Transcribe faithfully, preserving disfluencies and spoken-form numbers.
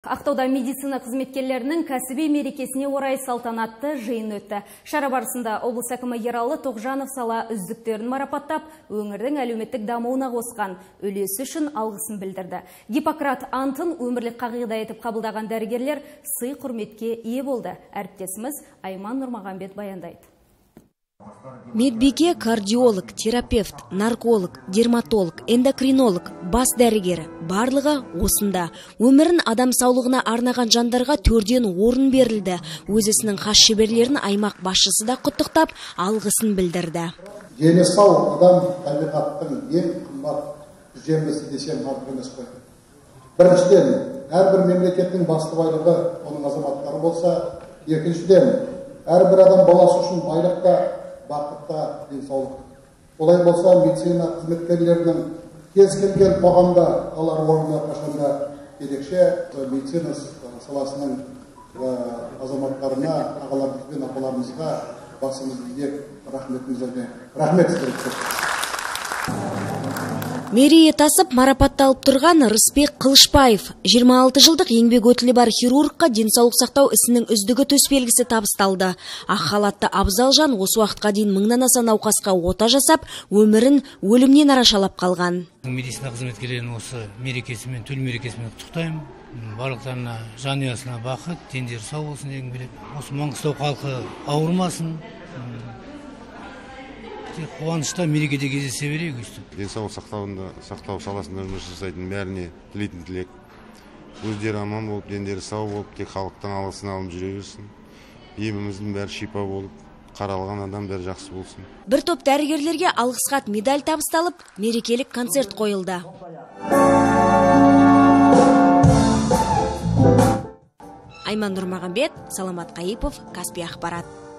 Ақтауда медицина қызметкерлерінің кәсіби мерекесіне орай салтанатты жиын өтті. Шара барысында облыс әкімі Ералы Тоғжанов сала үздіктерін марапаттап, өңірдің әлеуметтік дамуына қосқан үлесі үшін алғысын білдірді. Гиппократ антын өмірлік қағида етіп қабылдаған дәрігерлер сый құрметке ие болды. Әріптесіміз Айман Нұрмағамбет баяндайды. Медбике, кардиолог, терапевт, нарколог, дерматолог, эндокринолог, бас дәрігері барлығы осында. Өмірін адам саулығына арнаған жандарға төрден орын берілді. Өз ісінің хас шеберлерін аймақ басшысы да құттықтап, алғысын білдірді. Дені сау адам табиғаттың ең қымбат жемісі десем артық емес қой. Біріншіден, әрбір мемлекеттің басты байлығы оның азаматтары болса, екіншіден, әрбір адам баласы үшін байлықта, бақытта, денсаулық. Олай болса, медицина қызметкерлерінің кез келген қоғамда алар орны қашанда ерекше медицина саласының азаматтарына, ағаларымыз бен апаларымызға басымызды иіп рахметімізді рахмет сіздерге. Мерейі тасып марапатталып тұрған Рысбек Қылышбаев жиырма алты жылдық еңбек өтілі бар хирургқа денсаулық сақтау ісінің үздігі төсбелгісі табысталды. Ақ халатты абзал жан осы уақытқа дейін мыңнан аса науқасқа ота жасап, өмірін өлімнен арашалап қалған. Медицина қызметкерлерін осы мерекесімен, төл мерекесімен құттықтаймын. Барлықтарына, жанұясына бақыт, дендері сау болсын дегім келеді. Осы Маңғыстау халқы ауырмасын, қуанышта мерекеде кездесе берейік өстіп. Денсаулық сақтауында, сақтау саласында өмір жасайтын бәріне тілейтін тілек. Өздері аман болып, дендері сау болып, тек халықтан алғысын алып жүре берсін. Еміміздің бәрі шипа болып, қаралған адам бәрі жақсы болсын. Бір топ дәрігерлерге алғыс хат, медаль табысталып, мерекелік концерт қойылды. Айман Нұрмағамбет, Саламат Қайыпов, Каспий ақпарат.